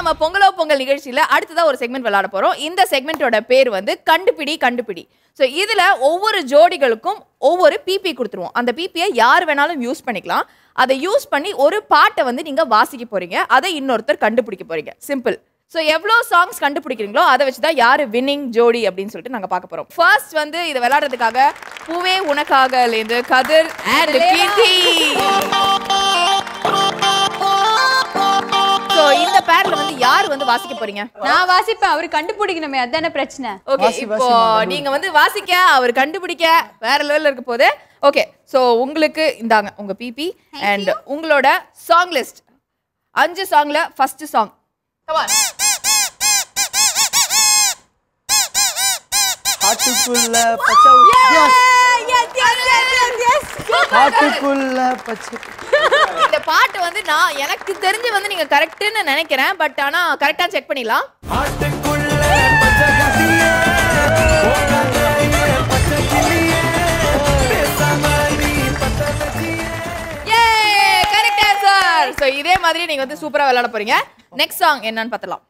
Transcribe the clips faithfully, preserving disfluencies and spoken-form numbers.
நம்ம பொங்கலோ பொங்கல் நிகழ்ச்சியில அடுத்ததா ஒரு செக்மெண்ட் விளையாட போறோம். இந்த செக்மெண்டோட பேர் வந்து கண்டுபிடி கண்டுபிடி. சோ இதுல ஒவ்வொரு ஜோடிகளுக்கும் ஒவ்வொரு பிபி கொடுத்துருவோம். அந்த பிபியை யார் வேணாலும் யூஸ் பண்ணிக்கலாம். அதை யூஸ் பண்ணி ஒரு பாட்டை வந்து நீங்க வாசிக்க போறீங்க. அதை இன்னொருத்தர் கண்டுபிடிக்க போறீங்க. சிம்பிள். சோ எவ்வளோ சாங்ஸ் கண்டுபிடிக்கிறீங்களோ அதை வச்சுதான் யாரு வின்னிங் ஜோடி அப்படின்னு சொல்லிட்டு நாங்க பார்க்க போறோம். ஃபர்ஸ்ட் வந்து இதை விளையாடுறதுக்காக பூவே உனக்காக இருந்து கதிர் அண்ட் கீர்த்தி. சோ இந்த பேர்ல வந்து யார் வந்து வாசிக்க போறீங்க? நான் வாசிப்பேன். அவர் கண்டுபிடிக்கணுமே, அதானே பிரச்சனை. ஓகே, இப்போ நீங்க வந்து வாசிக்க அவர் கண்டுபிடிக்க வேற லெவல்ல இருக்க போகுது. ஓகே, சோ உங்களுக்கு இந்தாங்க உங்க பிபி அண்ட் உங்களோட சாங் லிஸ்ட். அஞ்சு சாங்ல ஃபர்ஸ்ட் சாங். Come on. ஹாட்டுக்குள்ள பச்சை. எஸ் எஸ் எஸ் எஸ் ஹாட்டுக்குள்ள பச்சை. இந்த பாட்டு வந்து நான் எனக்கு தெரிஞ்சு வந்து நீங்க கரெக்ட்னு நினைக்கிறேன். பட் ஆனா கரெக்ட்டா செக் பண்ணிடலாம். ஹாட்டுக்குள்ள பச்சை கிளியே ஓடாதே பச்சை கிளியே பேசாமடி பச்சை கிளியே. யே கரெக்ட் ஆன்சர். சோ இதே மாதிரி நீங்க வந்து சூப்பரா விளையாட போறீங்க. நெக்ஸ்ட் சாங் என்னன்னு பார்த்தலாம்.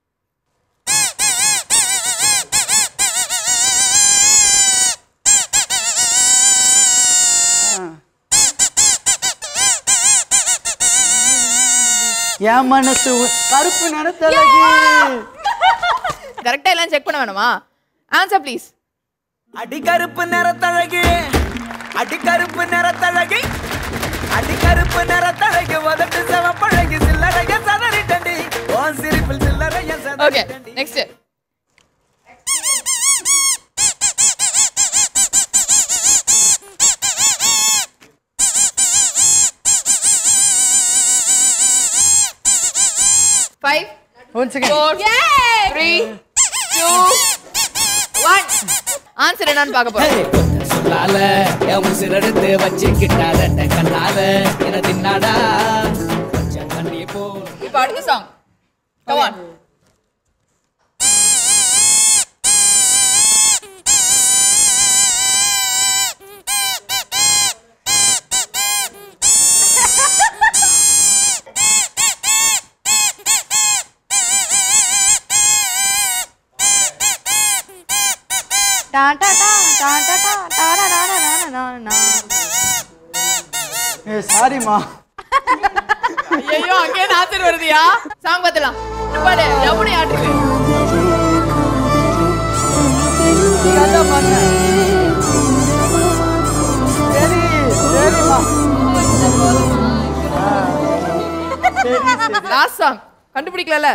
என் மனசு கருப்பு நிறத்தழகி. கரெக்டா எல்லாம் செக் பண்ண வேணுமா? Answer please. அடி கருப்பு நிறத்தழகி, அடி கருப்பு நிறத்தழகி, அடி கருப்பு நிறத்தழகி, உதட்டு சிவப்பழகி, சில்லறைய சதறிட்டண்டி, உன் சிரிப்பில் சில்லறைய ஓகே, சதறிட்டண்டி. Next. Five, One second. four, three, two, one. Answer என்னன்னு பார்க்க போறோம். சொல்லால என் உசிரெடுத்து வச்சுக்கிட்டாத கண்ணால என தின்னாடா கண்ணி போ. இப்போ அடுத்த சாங். Come on. டா டா டா டா டா டா டா டா டா டா டா. ஏ சாரிமா. ஐயோ அங்கே ஆன்சர் வருதியா? சாங் பார்த்தலாம். பாரு யமுனை ஆடுது. கதா பண்ணு. சரி சரிமா. லாஸ்ட் சாங் கண்டுபிடிக்கலல.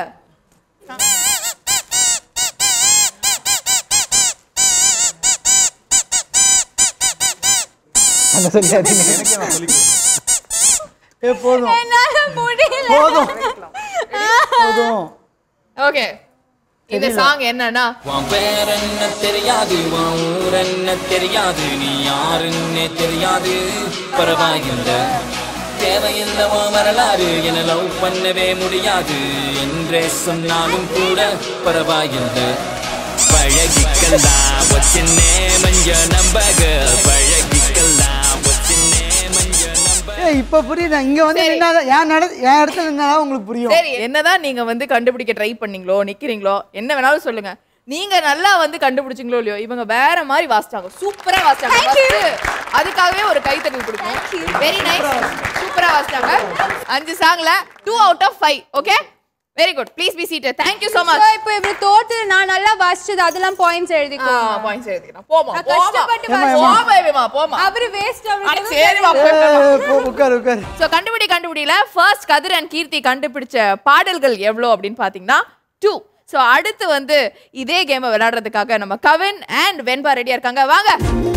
அங்க சொல்லியாதீங்க. எனக்கே நான் சொல்லிக்கிறேன். ஏ போதும். என்னால முடியல. போதும். போதும். ஓகே. இந்த சாங் என்னன்னா உன் பேர் என்ன தெரியாது, உன் ஊர் என்ன தெரியாது, நீ யாருன்னே தெரியாது, பரவாயில்லை தேவையில்லை உன் வரலாறு, என லவ் பண்ணவே முடியாது என்றே சொன்னாலும் கூட பரவாயில்லை. பழகிக்கலாம் வச்சின்னே மஞ்ச நம்பக, பழகிக்கலாம் வச்சின்னே மஞ்ச நம்ப. ஏய் இப்ப புரியுதா? இங்க வந்து சரி. நின்னா என் நட என் இடத்துல நின்னா உங்களுக்கு புரியும். சரி, என்னதான் நீங்க வந்து கண்டுபிடிக்க ட்ரை பண்ணீங்களோ நிக்கிறீங்களோ என்ன வேணாலும் சொல்லுங்க. நீங்க நல்லா வந்து கண்டுபிடிச்சிங்களோ இல்லையோ, இவங்க வேற மாதிரி வாசிச்சாங்க. சூப்பரா வாசிச்சாங்க. First அதுக்காகவே ஒரு கைத்தட்டல் கொடுக்கணும். Very nice. சூப்பரா வாசிச்சாங்க. அஞ்சு சாங்ல two out of five. Okay, very good. Please be seated. Thank you so much. இப்போ இப்படி தோத்து நான் நல்லா வாசிச்சது அதெல்லாம் பாயிண்ட்ஸ் எழுதிக்கோ. ஆ பாயிண்ட்ஸ் எழுதிக்கலாம். போமா நான் போமா கஷ்டப்பட்டு போமா ஏமா போமா. அவரு வேஸ்ட் அட அவரு. சரி வா. ஏய் போ உட்கார் உட்கார். சோ கண்டுபிடி கண்டுபிடில ஃபர்ஸ்ட் கதிர் அண்ட் கீர்த்தி கண்டுபிடிச்ச பாடல்கள் எவ்வளோ அப்படின்னு பாத்தீங்கன்னா டூ. சோ அடுத்து வந்து இதே கேமை விளையாடுறதுக்காக நம்ம கவின் அண்ட் வெண்பா ரெடியா இருக்காங்க. வாங்க.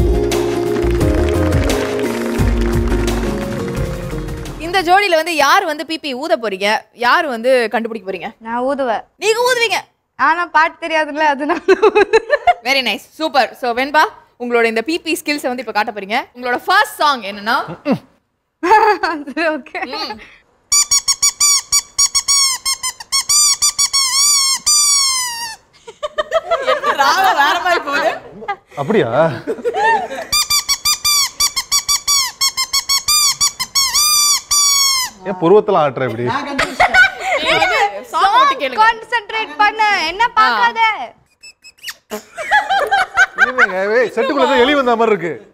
இந்த ஜோடியில வந்து யார் வந்து பிபி ஊத போறீங்க, யார் வந்து கண்டுபிடிக்க போறீங்க? நான் ஊதுவேன். நீங்க ஊதுவீங்க. ஆனா பாட்டு தெரியாதுல்ல, அதனால. Very nice, super. So Venba, உங்களோட இந்த பிபி ஸ்கில்ஸ் வந்து இப்ப காட்ட போறீங்க. உங்களோட ஃபர்ஸ்ட் சாங் என்னன்னா ஓகே. வேற மாதிரி போகுது. அப்படியா? ஏன் புருவத்தெல்லாம் ஆட்டுற இப்படி? சாங் மட்டும் கேளுங்க. கான்சென்ட்ரேட் பண்ணு. என்ன பார்க்காத. என்னங்க ஏய் செட்டுக்குள்ள இருந்து எலி வந்த மாதிரி இருக்கு.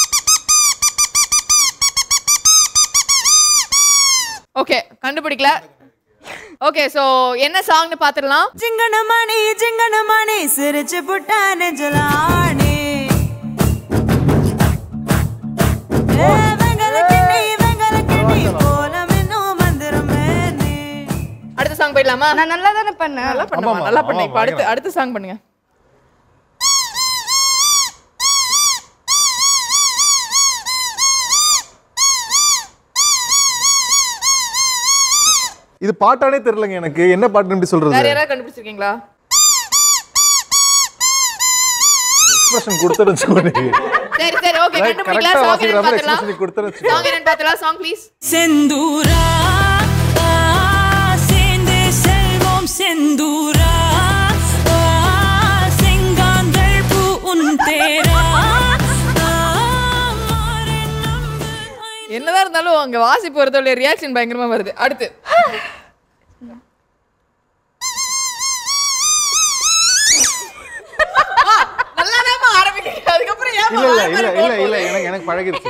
ஓகே கண்டுபிடிக்கல. ஓகே சோ என்ன சாங்னு பாத்துறலாம். ஜிங்கனமணி ஜிங்கனமணி சிரிச்சு புட்டா நெஞ்சலானே ஏ வெங்கல கிண்ணி வெங்கல கிண்ணி போலமென்னோ மந்திரமே நீ. அடுத்த சாங் போயிடலாமா? நான் நல்லா தானே பண்ணேன். நல்லா பண்ணுமா நல்லா பண்ணு. இப்போ அடுத்து அடுத்த சாங் பண்ணுங்க. இது பாட்டானே தெரியலங்க எனக்கு. என்ன பாட்டுன்னு எப்படி சொல்றது? வேற யாராவது கண்டுபிடிச்சிருக்கீங்களா? எக்ஸ்பிரஷன் கொடுத்துருச்சு நீ. சரி சரி ஓகே கண்டுபிடிக்கலாம். சாங் என்ன பாத்தலாம்? எக்ஸ்பிரஷன் கொடுத்துருச்சு. சாங் என்ன பாத்தலாம்? Song please. செந்தூரா சேந்தே செல்வம் செந்தூரா செங்காந்தள் பூ உன் தேரா. என்னதான் இருந்தாலும் அங்க வாசிப்பு வரதோட ரியாக்ஷன் பயங்கரமா வருது. அடுத்து நல்லாதாமா ஆரம்பிக்கிறீங்க. அதுக்கு அப்புறம் ஏன் இல்ல இல்ல இல்ல இல்ல இல்ல எனக்கு எனக்கு பழகிருச்சு.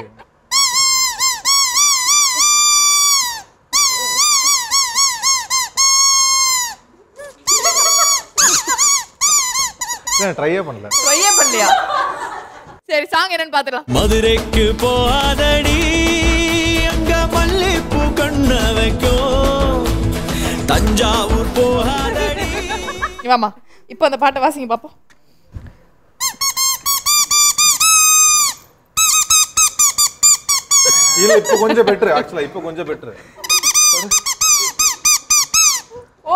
நான் ட்ரையே பண்ணல. ட்ரையே பண்ணலையா? சரி சாங் என்னன்னு பாத்துறலாம். மதுரைக்கு போகாதடி அங்க மல்லிப்பூ கண்ண வைக்கும் தஞ்சாவூர் போகாதடி. வாமா இப்போ அந்த பாட்டை வாசிங்க பாப்போம். இல்ல இப்போ கொஞ்சம் பெட்டர். ஆக்சுவலா இப்போ கொஞ்சம் பெட்டர். ஓ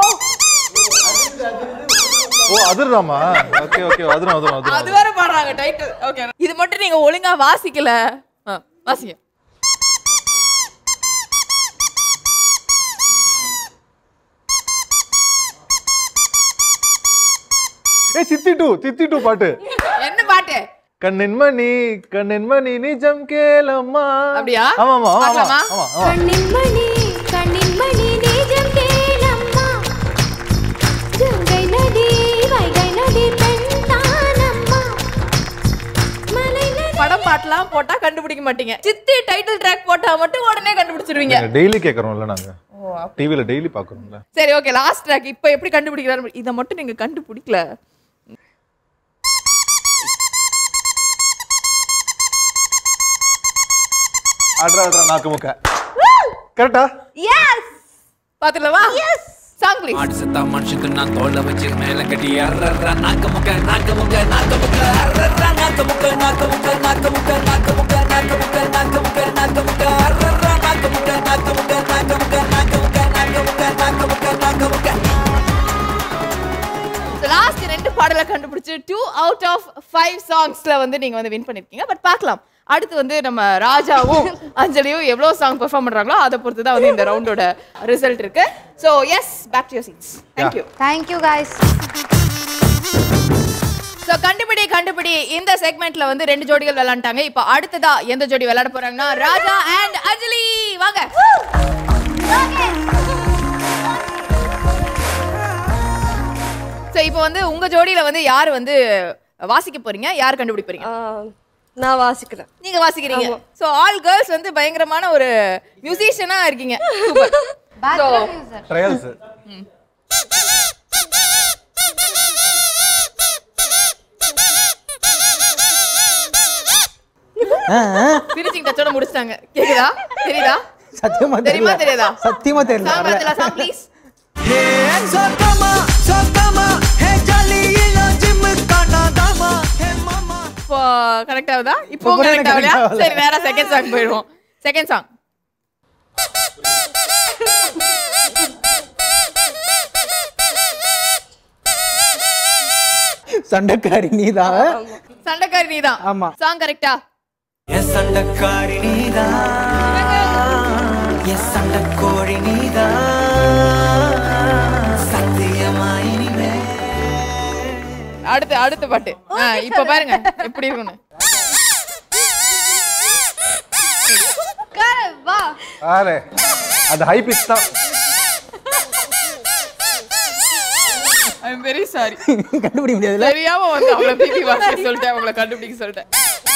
ஓ அதுதாமா. ஓகே ஓகே அதுதான் அதுதான் அது அதுதான். வேற பாடுறாங்க டைட்டில். ஓகே இது மட்டும் நீங்க ஒழுங்கா வாசிக்கல. வாசிங்க. ஏய் சித்தி டூ சித்தி டூ பாட்டு. என்ன பாட்டு? கண்ணென்மணி கண்ணென்மணி நிஜம் கேளம்மா. அப்படியா? ஆமா ஆமா ஆமா பார்க்கலாமா? ஆமா ஆமா. கண்ணின்மணி கண்ணின்மணி நிஜம் கேளம்மா கங்கை நதி வைகை நதி பெண்தானம்மா மலை நதி. படம் பாட்டெல்லாம் போட்டா கண்டுபிடிக்க மாட்டீங்க. சித்தி டைட்டில் ட்ராக் போட்டா மட்டும் உடனே கண்டுபிடிச்சிருவீங்க. டெய்லி கேக்குறோம்ல நாங்க. டிவில டெய்லி பாக்குறோம்ல. சரி ஓகே லாஸ்ட் ட்ராக் இப்போ எப்படி கண்டுபிடிக்கிறாரு? இத மட்டும் நீங்க கண்டுபிடிக்கல. ஆட்ரா ஆட்ரா நாக்கு முக்க. கரெக்ட்டா? எஸ் பாத்துலவா? Yes song please. ஆடு சத்தா மனுஷன் நான் தோல்ல வச்சு மேல கட்டி அர்ரர்ரா நாக்க முக்க நாக்க முக்க நாக்க முக்க அர்ரர்ரா நாக்க முக்க நாக்க முக்க நாக்க முக்க நாக்க முக்க நாக்க முக்க நாக்க முக்க நாக்க முக்க அர்ரர்ரா நாக்க முக்க நாக்க முக்க நாக்க முக்க நாக்க முக்க நாக்க முக்க நாக்க முக்க நாக்க முக்க. லாஸ்ட் ரெண்டு பாடலை கண்டுபிடிச்சு டூ அவுட் ஆஃப் ஃபைவ் சாங்ஸ்ல வந்து நீங்க வந்து வின் பண்ணிருக்கீங்க. பட் பார்க்கலாம் அடுத்து வந்து நம்ம ராஜாவும் அஞ்சலியும் எவ்வளவு சாங் பெர்ஃபார்ம் பண்றாங்களோ அதை பொறுத்து தான் வந்து இந்த ரவுண்டோட ரிசல்ட் இருக்கு. So yes back to your seats. Thank you. Thank you guys. சோ கண்டுபிடி கண்டுபிடி இந்த செக்மெண்ட்ல வந்து ரெண்டு ஜோடிகள் விளையாண்டாங்க. இப்போ அடுத்ததா எந்த ஜோடி விளையாட போறாங்கன்னா ராஜா அண்ட் அஞ்சலி. வாங்க. சோ இப்போ வந்து உங்க ஜோடியில வந்து யார் வந்து வாசிக்க போறீங்க? யார் கண்டுபிடிக்க போறீங்க? நான் வாசிக்கிறேன். நீங்க வாசிக்கிறீங்க. சோ ஆல் கேர்ள்ஸ் வந்து பயங்கரமான ஒரு மியூசிஷியனா இருக்கீங்க. Super. Background user. Trials. Finishing டச்சோட முடிச்சிட்டாங்க. கேக்குதா? தெரியுதா? சத்தியமா தெரியுமா தெரியாதா? சத்தியமா தெரியல. சாங் பாத்தல சாங் ப்ளீஸ். ஹே சோகமா சோகமா ஹே ஜலியில ஜிம் காணாதாமா ஹே மாமா. இப்போ கரெக்ட் ஆகுதா? இப்போ கரெக்ட் ஆகலையா? சரி வேற செகண்ட் சாங் போயிடுவோம். Second song. சண்டைக்காரி நீதான். சண்டைக்காரி நீதான். ஆமா. சாங் கரெக்ட்டா? எஸ் சண்டக்காரி நீதான் எஸ் சண்டக்கோழி நீதான் சத்தியமாய் நீவே. அடுத்து அடுத்த பாட்டு. இப்போ பாருங்க எப்படி இருக்குன்னு. வா. அரே அது ஹை பிட்ச் தான். I am very sorry. கண்டுபிடிக்க முடியாதுல. தெரியாம வந்து அவங்கள பிபி வாசிக்க சொல்லிட்டேன், அவங்கள கண்டுபிடிக்க சொல்லிட்டேன்.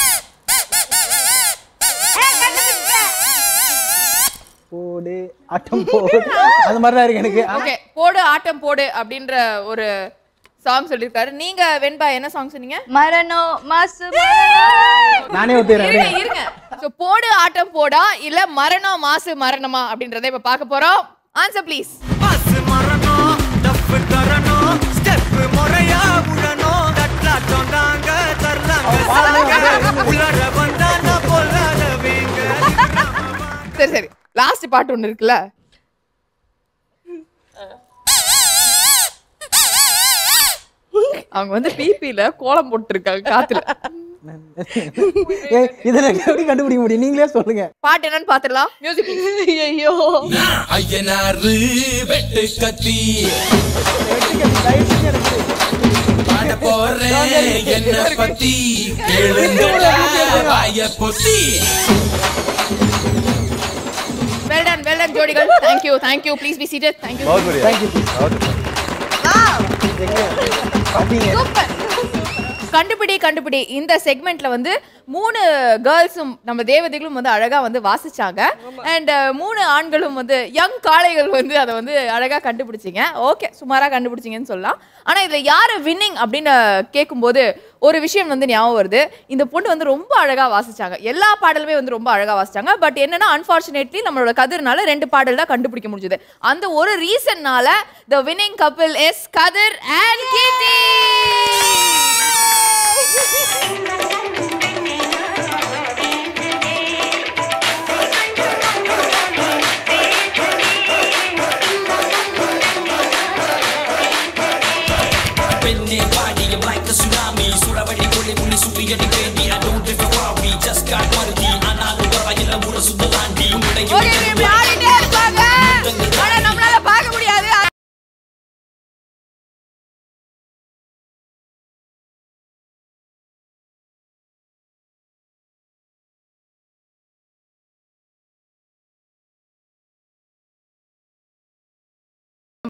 போடு ஆட்டம் போடு அந்த மாதிரி தான் இருக்கு எனக்கு. ஓகே, போடு ஆட்டம் போடு அப்படின்ற ஒரு சாங் சொல்லிருக்காரு. நீங்க வெண்பா என்ன சாங் சொன்னீங்க? மரணோ மாசு நானே ஒத்துறேன். இருங்க இருங்க. சோ போடு ஆட்டம் போடா இல்ல மரணம் மாசு மரணமா அப்படின்றதை இப்ப பார்க்க போறோம். Answer please. மாசு மரணோ டஃப் தரனோ ஸ்டெப் முறையா உடனோ தட்லாட்டம் தாங்க தரலாங்க உலர வந்தானா போலாத வேங்க. சரி சரி, லாஸ்ட் பாட்டு ஒன்னு இருக்குல்ல, அவங்க வந்து பிபில கோலம் போட்டு இருக்காங்க காத்துல. இதுல எப்படி கண்டுபிடிக்க முடியும்? நீங்களே சொல்லுங்க. பாட்டு என்னன்னு பாத்துடலாம். மியூசிக். ஐயோ ஐயனாரு வெட்டு கத்தி பாட போறேன் என்ன பத்தி கேளுங்கடா வாய பொத்தி. Well done, well done ஜோடிகள். Thank you, thank you. Please be seated. Thank you. बहुत बढ़िया Thank you. Super. கண்டுபிடி கண்டுபிடி இந்த செக்மெண்ட்ல வந்து மூணு கேர்ள்ஸும் நம்ம தேவதைகளும் வந்து அழகா வந்து வாசிச்சாங்க. அண்ட் மூணு ஆண்களும் வந்து யங் காளைகள் வந்து அதை வந்து அழகா கண்டுபிடிச்சிங்க. ஓகே, சுமாரா கண்டுபிடிச்சிங்கன்னு சொல்லலாம். ஆனா இதுல யாரு வின்னிங் அப்படின்னு கேட்கும்போது ஒரு விஷயம் வந்து ஞாபகம் வருது. இந்த பொண்ணு வந்து ரொம்ப அழகா வாசிச்சாங்க. எல்லா பாடலுமே வந்து ரொம்ப அழகா வாசிச்சாங்க. பட் என்னன்னா அன்பார்ச்சுனேட்லி நம்மளோட கதிர்னால ரெண்டு பாடல் தான் கண்டுபிடிக்க முடிஞ்சது. அந்த ஒரு ரீசன்னால the winning couple is Kathir and Keerthi. பெண்ணே பாடியும் like a tsunami சுடவடி கொள்ளி புள்ளி சுற்றியடி வேண்டி